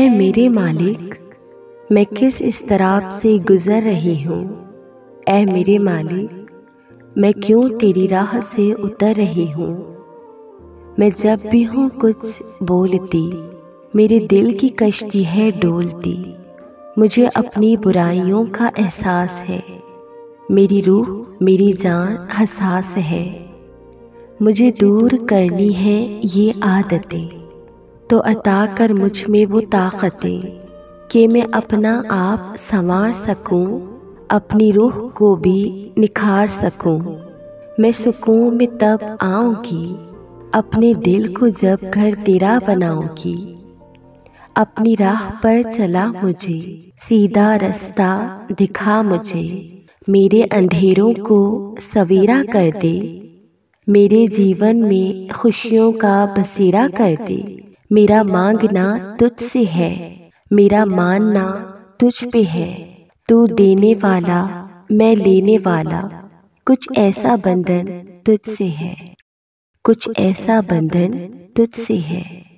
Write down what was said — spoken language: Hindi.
मेरे मालिक, मैं किस इज़्तिराब से गुज़र रही हूँ। ऐ मेरे मालिक, मैं क्यों तेरी राह से उतर रही हूँ। मैं जब भी हूँ कुछ बोलती, मेरे दिल की कश्ती है डोलती। मुझे अपनी बुराइयों का एहसास है, मेरी रूह मेरी जान हसास है। मुझे दूर करनी है ये आदतें, तो अता कर मुझ में वो ताकतें कि मैं अपना आप संवार सकूं, अपनी रूह को भी निखार सकूं। मैं सुकून में तब आऊंगी, अपने दिल को जब घर तेरा बनाऊंगी। अपनी राह पर चला मुझे, सीधा रास्ता दिखा मुझे। मेरे अंधेरों को सवेरा कर दे, मेरे जीवन में खुशियों का बसेरा कर दे। मेरा मांगना तुझसे है, मेरा मानना तुझ पे है। तू देने वाला, मैं लेने वाला, कुछ ऐसा बंधन तुझसे है, कुछ ऐसा बंधन तुझसे है।